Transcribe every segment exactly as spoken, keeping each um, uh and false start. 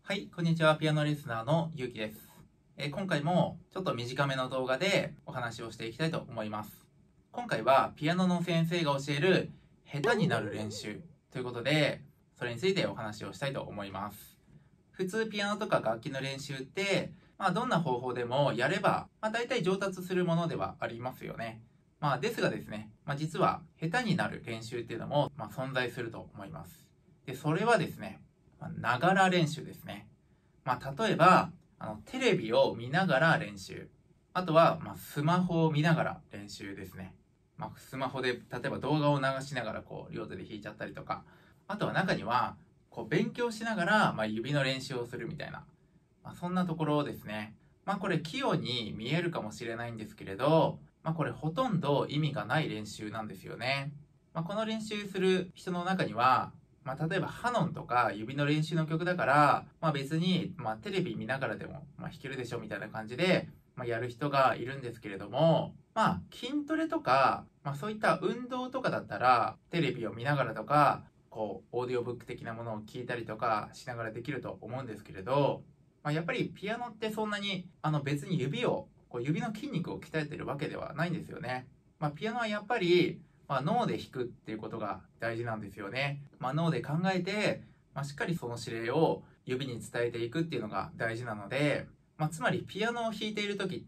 はい、こんにちは。ピアノレッスナーのゆうきです。えー今回もちょっと短めの動画でお話をしていきたいと思います。今回はピアノの先生が教える下手になる練習ということで、それについてお話をしたいと思います。普通ピアノとか楽器の練習って、まあ、どんな方法でもやれば、まあ、大体上達するものではありますよね。まあ、ですがですね、まあ、実は下手になる練習っていうのも、まあ、存在すると思います。で、それはですね、ながら練習ですね。まあ、例えば、あの、テレビを見ながら練習。あとは、まあ、スマホを見ながら練習ですね。まあ、スマホで、例えば動画を流しながら、こう、両手で弾いちゃったりとか。あとは中には、こう、勉強しながら、まあ、指の練習をするみたいな。まあ、そんなところですね。まあ、これ、器用に見えるかもしれないんですけれど、まあ、これ、ほとんど意味がない練習なんですよね。まあ、この練習する人の中には、まあ、例えばハノンとか指の練習の曲だから、まあ、別に、まあ、テレビ見ながらでも、まあ、弾けるでしょみたいな感じで、まあ、やる人がいるんですけれども、まあ、筋トレとか、まあ、そういった運動とかだったら、テレビを見ながらとか、こう、オーディオブック的なものを聞いたりとかしながらできると思うんですけれど、まあ、やっぱりピアノってそんなに、あの別に指を、こう指の筋肉を鍛えてるわけではないんですよね。まあ、ピアノはやっぱり、まあ、脳で弾くっていうことが大事なんですよね。まあ、脳で考えて、まあ、しっかりその指令を指に伝えていくっていうのが大事なので、まあ、つまりピアノを弾いている時って、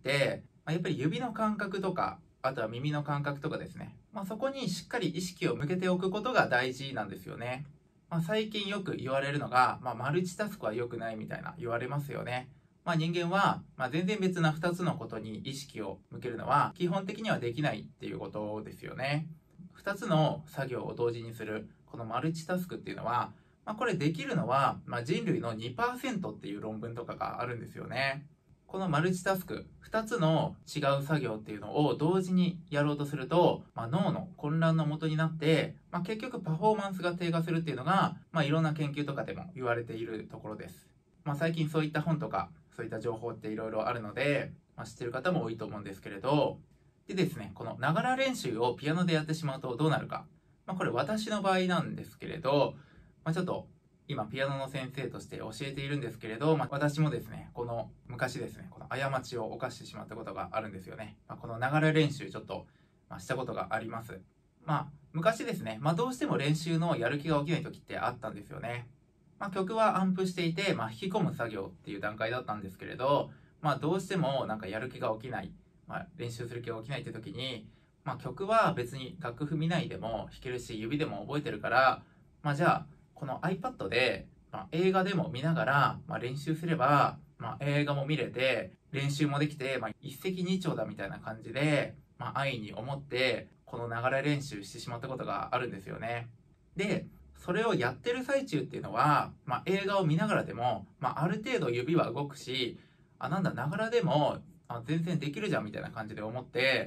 まあ、やっぱり指の感覚とか、あとは耳の感覚とかですね。まあ、そこにしっかり意識を向けておくことが大事なんですよね。まあ、最近よく言われるのが、まあ、マルチタスクは良くないみたいな言われますよね。まあ、人間は、まあ、全然別なふたつのことに意識を向けるのは基本的にはできないっていうことですよね。ふたつの作業を同時にするこのマルチタスクっていうのは、まあ、これできるのは、まあ、人類の にパーセント っていう論文とかがあるんですよね。このマルチタスク、ふたつの違う作業っていうのを同時にやろうとすると、まあ、脳の混乱の元になって、まあ、結局パフォーマンスが低下するっていうのが、まあ、いろんな研究とかでも言われているところです。まあ、最近そういった本とか、そういった情報っていろいろあるので、まあ、知ってる方も多いと思うんですけれど、でですね、このながら練習をピアノでやってしまうとどうなるか。まあ、これ私の場合なんですけれど、まあ、ちょっと今ピアノの先生として教えているんですけれど、まあ、私もですね、この昔ですね、この過ちを犯してしまったことがあるんですよね。まあ、このながら練習ちょっと、まあ、したことがあります。まあ、昔ですね、まあ、どうしても練習のやる気が起きない時ってあったんですよね。まあ、曲はアンプしていて、まあ、弾き込む作業っていう段階だったんですけれど、まあ、どうしてもなんかやる気が起きない。まあ、練習する気が起きないって時に、まあ、曲は別に楽譜見ないでも弾けるし指でも覚えてるから、まあ、じゃあこの iPad で、まあ、映画でも見ながら、まあ、練習すれば、まあ、映画も見れて練習もできて、まあ、一石二鳥だみたいな感じで、まあ、愛に思ってこのながら練習してしまったことがあるんですよね。でそれをやってる最中っていうのは、まあ、映画を見ながらでも、まあ、ある程度指は動くし、あ、なんだ、ながらでもあ全然できるじゃんみたいな感じで思って、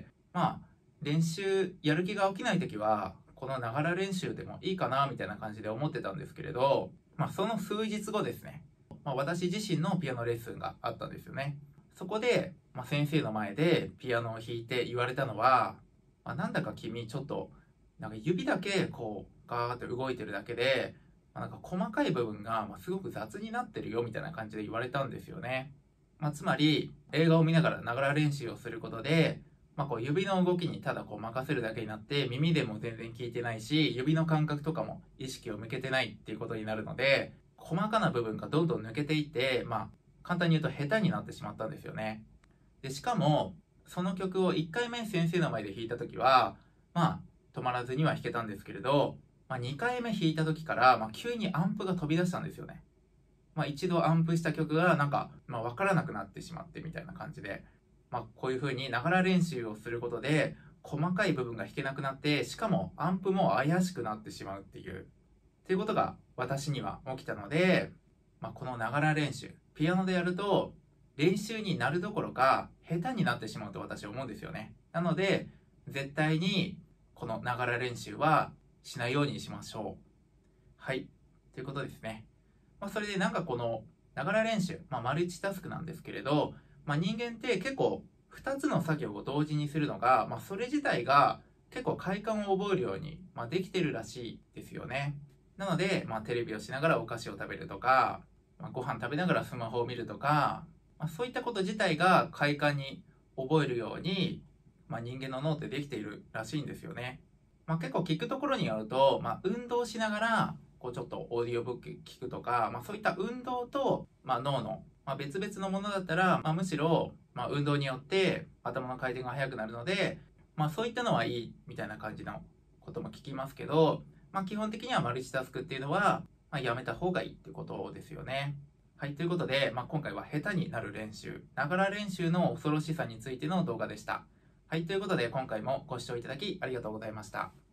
まあ、練習やる気が起きない時はこのながら練習でもいいかなみたいな感じで思ってたんですけれど、まあ、その数日後ですね、まあ、私自身のピアノレッスンがあったんですよね。そこで、まあ、先生の前でピアノを弾いて言われたのは、まあ、なんだか君ちょっとなんか指だけこうガーって動いてるだけで、まあ、なんか細かい部分がまあすごく雑になってるよみたいな感じで言われたんですよね。まあ、つまり映画を見ながらながら練習をすることで、まあ、こう指の動きにただこう任せるだけになって耳でも全然聞いてないし指の感覚とかも意識を向けてないっていうことになるので、細かな部分がどんどん抜けていって、まあ、簡単に言うと下手になってしまったんですよね。でしかもその曲をいっかいめ先生の前で弾いた時はまあ止まらずには弾けたんですけれど、まあ、にかいめ弾いた時から、まあ、急にアンプが飛び出したんですよね。まあ、一度アンプした曲がなんか、まあ、分からなくなってしまってみたいな感じで、まあ、こういう風にながら練習をすることで細かい部分が弾けなくなって、しかもアンプも怪しくなってしまうっていうっていうことが私には起きたので、まあ、このながら練習ピアノでやると練習になるどころか下手になってしまうと私は思うんですよね。なので絶対にこのながら練習はしないようにしましょう。はい。ということですね。まあ、それでなんかこのながら練習、まあ、マルチタスクなんですけれど、まあ、人間って結構ふたつの作業を同時にするのが、まあ、それ自体が結構快感を覚えるように、まあ、できてるらしいですよね。なので、まあ、テレビをしながらお菓子を食べるとか、 まあ、ご飯食べながらスマホを見るとか、まあ、そういったこと自体が快感に覚えるように、まあ、人間の脳ってできているらしいんですよね。まあ、結構聞くところによると、まあ、運動しながらこうちょっとオーディオブック聞くとか、まあ、そういった運動と、まあ、脳の、まあ、別々のものだったら、まあ、むしろ、まあ、運動によって頭の回転が速くなるので、まあ、そういったのはいいみたいな感じのことも聞きますけど、まあ、基本的にはマルチタスクっていうのは、まあ、やめた方がいいってことですよね。はい、ということで、まあ、今回は下手になる練習、ながら練習の恐ろしさについての動画でした。はい、ということで今回もご視聴いただきありがとうございました。